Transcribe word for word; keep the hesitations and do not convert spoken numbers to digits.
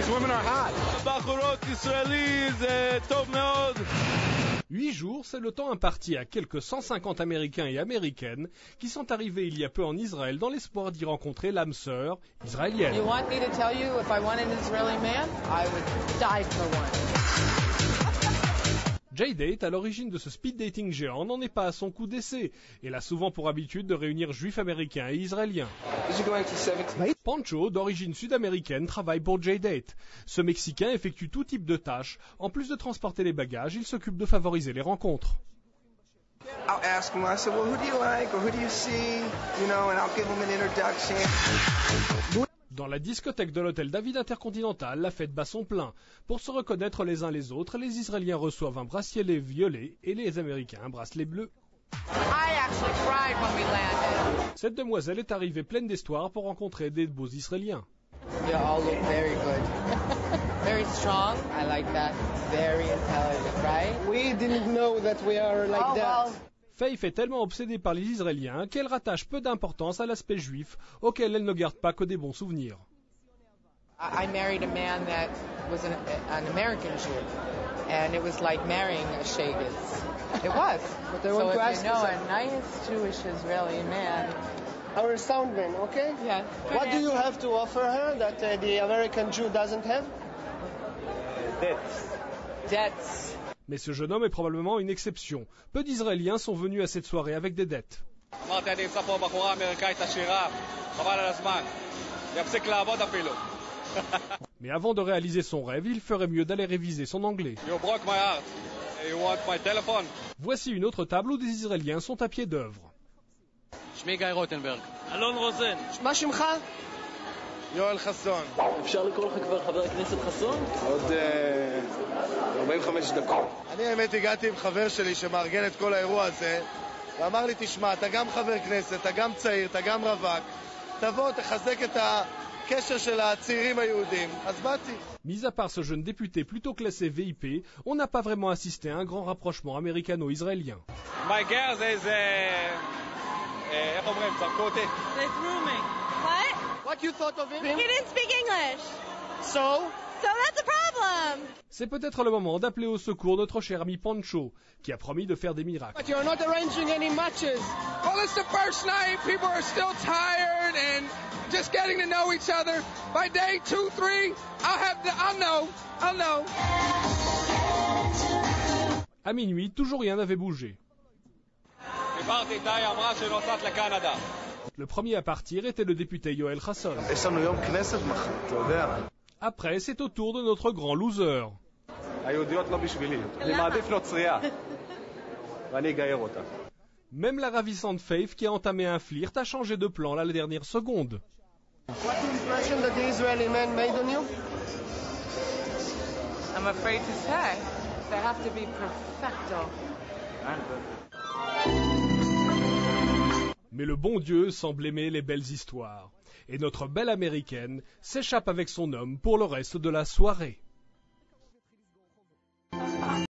These women are hot. Huit jours, c'est le temps imparti à quelques cent cinquante Américains et Américaines qui sont arrivés il y a peu en Israël dans l'espoir d'y rencontrer l'âme sœur israélienne. You want me to tell you if I want an Israeli man? I would die for one. J-Date, à l'origine de ce speed dating géant, n'en est pas à son coup d'essai. Elle a souvent pour habitude de réunir juifs américains et israéliens. Pancho, d'origine sud-américaine, travaille pour J-Date. Ce Mexicain effectue tout type de tâches. En plus de transporter les bagages, il s'occupe de favoriser les rencontres. I'll ask him, I said, well, who do you like or who do you see? You know, and I'll give him an introduction. Dans la discothèque de l'hôtel David Intercontinental, la fête bat son plein. Pour se reconnaître les uns les autres, les Israéliens reçoivent un bracelet violet et les Américains un bracelet bleu. Cette demoiselle est arrivée pleine d'espoir pour rencontrer des beaux Israéliens. You all look very good. Very strong. I like that. Very intelligent, right? We didn't know that we are like oh, that. Well. Faith est tellement obsédée par les Israéliens qu'elle rattache peu d'importance à l'aspect juif, auquel elle ne garde pas que des bons souvenirs. I married a man that was an, an American Jew, and it was like marrying a Shagas. It was. But I so want to if ask you know you a nice Jewish Israeli man. Our soundman, okay? Yeah. What do you have to offer her that uh, the American Jew doesn't have? Debts. Debts. Mais ce jeune homme est probablement une exception. Peu d'Israéliens sont venus à cette soirée avec des dettes. Mais avant de réaliser son rêve, il ferait mieux d'aller réviser son anglais. Voici une autre table où des Israéliens sont à pied d'œuvre. אלון רוזן. מה שמך? יואל חסון. אפשר לקרוא לך כבר חבר הכנסת חסון? עוד ארבעים וחמש דקות. אני האמת הגעתי עם חבר שלי שמארגן את כל האירוע הזה, ואמר לי, תשמע, אתה גם חבר כנסת, אתה גם צעיר, אתה גם רווק, תבוא, תחזק את הקשר של הצעירים היהודים. אז באתי. Mis à part ce jeune député plutôt classé V I P, on n'a pas vraiment assisté à un grand rapprochement américano-israélien. My girl, there's a... איך אומרים? זרקו אותי. They threw me. What? What you thought of him? He didn't speak English. So? So that's a problem. C'est peut-être le moment d'appeler au secours notre cher ami Pancho, qui a promis de faire des miracles. But you're not arranging any matches. Well, it's the first night. People are still tired and just getting to know each other. By day two, three, I'll have the, I'll know. I'll know. À minuit, toujours rien n'avait bougé. Le premier à partir était le député Yoel Chasson. Après, c'est au tour de notre grand loser. Même la ravissante Faith qui a entamé un flirt a changé de plan la dernière seconde. What impression that the Israeli man made on you? I'm afraid to say. They have to be perfecto. Mais le bon Dieu semble aimer les belles histoires. Et notre belle américaine s'échappe avec son homme pour le reste de la soirée.